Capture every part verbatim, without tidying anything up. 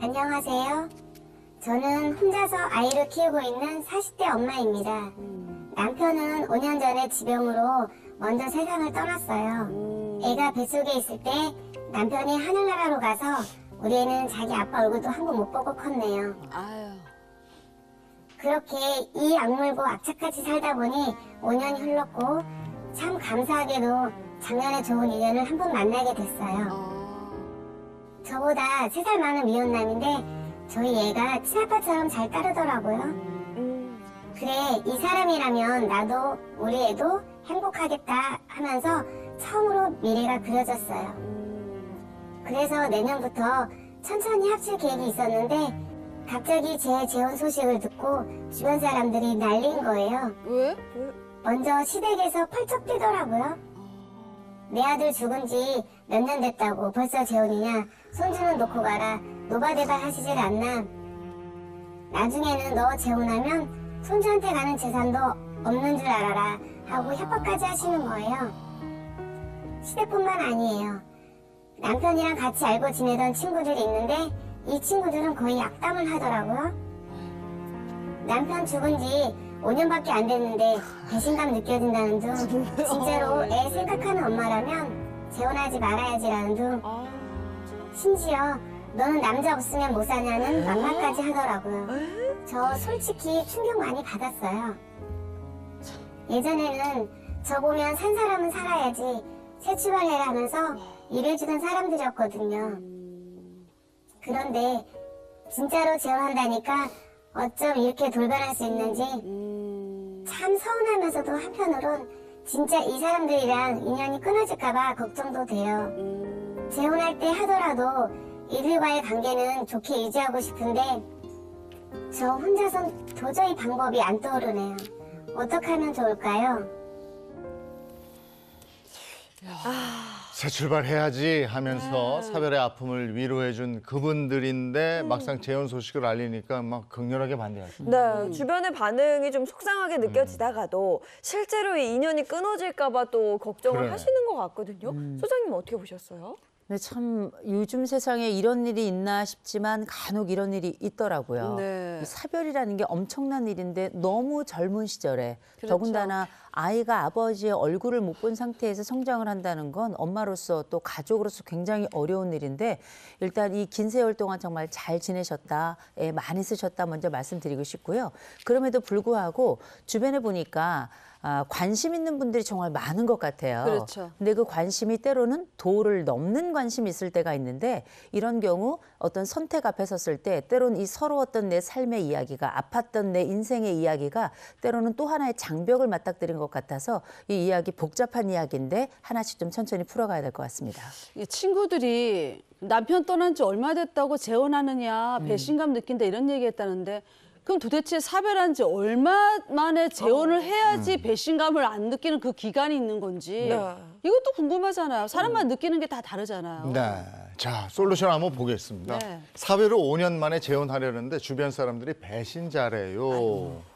안녕하세요. 저는 혼자서 아이를 키우고 있는 사십 대 엄마입니다. 남편은 오 년 전에 지병으로 먼저 세상을 떠났어요. 애가 뱃속에 있을 때 남편이 하늘나라로 가서 우리 애는 자기 아빠 얼굴도 한 번 못 보고 컸네요. 아유. 그렇게 이 악물고 악착같이 살다 보니 오 년이 흘렀고 참 감사하게도 작년에 좋은 인연을 한 번 만나게 됐어요. 어. 저보다 세 살 많은 미혼남인데 저희 애가 친아빠처럼 잘 따르더라고요. 음. 그래, 이 사람이라면 나도 우리 애도 행복하겠다 하면서 처음으로 미래가 그려졌어요. 그래서 내년부터 천천히 합칠 계획이 있었는데 갑자기 제 재혼 소식을 듣고 주변 사람들이 난린 거예요. 왜? 먼저 시댁에서 펄쩍 뛰더라고요. 내 아들 죽은 지 몇 년 됐다고 벌써 재혼이냐? 손주는 놓고 가라. 노바대발 하시질 않나? 나중에는 너 재혼하면 손주한테 가는 재산도 없는 줄 알아라 하고 협박까지 하시는 거예요. 시댁뿐만 아니에요. 남편이랑 같이 알고 지내던 친구들이 있는데 이 친구들은 거의 악담을 하더라고요. 남편 죽은 지 오 년밖에 안 됐는데 배신감 느껴진다는 둥, 진짜로 애 생각하는 엄마라면 재혼하지 말아야지라는 둥, 아. 심지어 너는 남자 없으면 못 사냐는 막말까지 하더라고요. 저 솔직히 충격 많이 받았어요. 예전에는 저 보면 산 사람은 살아야지 새 출발해라 하면서 일해주던 사람들이었거든요. 그런데 진짜로 재혼한다니까 어쩜 이렇게 돌변할 수 있는지 참 서운하면서도 한편으론 진짜 이 사람들이랑 인연이 끊어질까봐 걱정도 돼요. 재혼할 때 하더라도 이들과의 관계는 좋게 유지하고 싶은데 저 혼자선 도저히 방법이 안 떠오르네요. 어떻게 하면 좋을까요? 새 출발해야지 하면서 사별의 아픔을 위로해준 그분들인데 막상 재혼 소식을 알리니까 막 극렬하게 반대하시죠. 네, 주변의 반응이 좀 속상하게 느껴지다가도 실제로 이 인연이 끊어질까 봐 또 걱정을 그래. 하시는 것 같거든요. 소장님 어떻게 보셨어요? 근데 참 요즘 세상에 이런 일이 있나 싶지만 간혹 이런 일이 있더라고요. 네. 이 사별이라는 게 엄청난 일인데 너무 젊은 시절에 그렇죠. 더군다나 아이가 아버지의 얼굴을 못 본 상태에서 성장을 한다는 건 엄마로서 또 가족으로서 굉장히 어려운 일인데 일단 이 긴 세월 동안 정말 잘 지내셨다, 애 많이 쓰셨다 먼저 말씀드리고 싶고요. 그럼에도 불구하고 주변에 보니까 아, 관심 있는 분들이 정말 많은 것 같아요. 그렇죠. 근데 그 관심이 때로는 도를 넘는 관심이 있을 때가 있는데 이런 경우 어떤 선택 앞에 섰을 때 때로는 이 서러웠던 내 삶의 이야기가 아팠던 내 인생의 이야기가 때로는 또 하나의 장벽을 맞닥뜨린 것 같아서 이 이야기 복잡한 이야기인데 하나씩 좀 천천히 풀어가야 될 것 같습니다. 이 친구들이 남편 떠난 지 얼마 됐다고 재혼하느냐, 배신감 느낀다 이런 얘기했다는데 그럼 도대체 사별한 지 얼마 만에 재혼을 해야지 배신감을 안 느끼는 그 기간이 있는 건지 네. 이것도 궁금하잖아요. 사람만 느끼는 게 다 다르잖아요. 네. 자, 솔루션 한번 보겠습니다. 네. 사별 후 오 년 만에 재혼하려는데 주변 사람들이 배신자래요.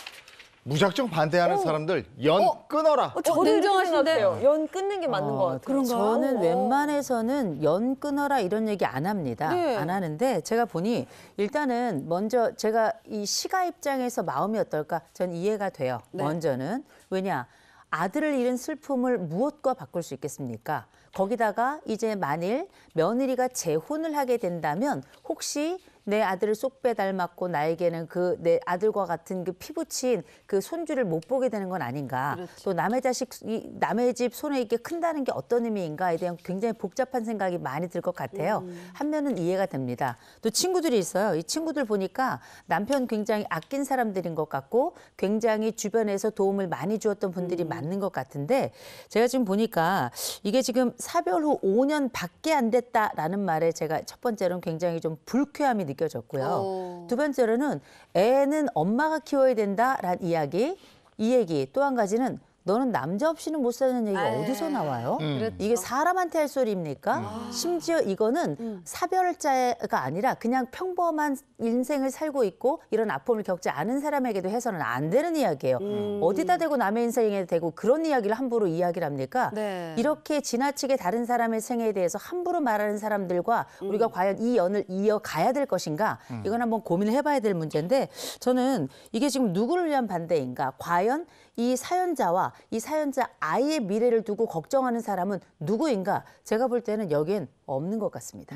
무작정 반대하는 사람들 연 끊어라. 어, 저도 이렇게 냉정하신데? 생각해요. 연 끊는 게 맞는 것 같아요. 그런가요? 저는 어. 웬만해서는 연 끊어라 이런 얘기 안 합니다. 네. 안 하는데 제가 보니 일단은 먼저 제가 이 시가 입장에서 마음이 어떨까 전 이해가 돼요. 네. 먼저는 왜냐 아들을 잃은 슬픔을 무엇과 바꿀 수 있겠습니까? 거기다가 이제 만일 며느리가 재혼을 하게 된다면 혹시 내 아들을 쏙 빼닮았고 나에게는 그 내 아들과 같은 그 피부친 그 손주를 못 보게 되는 건 아닌가. 그렇죠. 또 남의 자식, 이 남의 집 손에 이렇게 큰다는 게 어떤 의미인가에 대한 굉장히 복잡한 생각이 많이 들 것 같아요. 음. 한 면은 이해가 됩니다. 또 친구들이 있어요. 이 친구들 보니까 남편 굉장히 아낀 사람들인 것 같고 굉장히 주변에서 도움을 많이 주었던 분들이 음. 맞는 것 같은데 제가 지금 보니까 이게 지금 사별 후 오 년밖에 안 됐다라는 말에 제가 첫 번째로는 굉장히 좀 불쾌함이 느껴졌고요. 어. 두 번째로는 애는 엄마가 키워야 된다라는 이야기, 이 얘기 또 한 가지는 너는 남자 없이는 못 사는 얘기가 아이, 어디서 나와요? 그렇죠. 이게 사람한테 할 소리입니까? 심지어 이거는 음. 사별자가 아니라 그냥 평범한 인생을 살고 있고 이런 아픔을 겪지 않은 사람에게도 해서는 안 되는 이야기예요. 음. 어디다 대고 남의 인생에 대고 그런 이야기를 함부로 이야기를 합니까? 네. 이렇게 지나치게 다른 사람의 생애에 대해서 함부로 말하는 사람들과 음. 우리가 과연 이 연을 이어가야 될 것인가? 이건 한번 고민을 해봐야 될 문제인데 저는 이게 지금 누구를 위한 반대인가? 과연 이 사연자와 이 사연자 아이의 미래를 두고 걱정하는 사람은 누구인가? 제가 볼 때는 여기엔 없는 것 같습니다.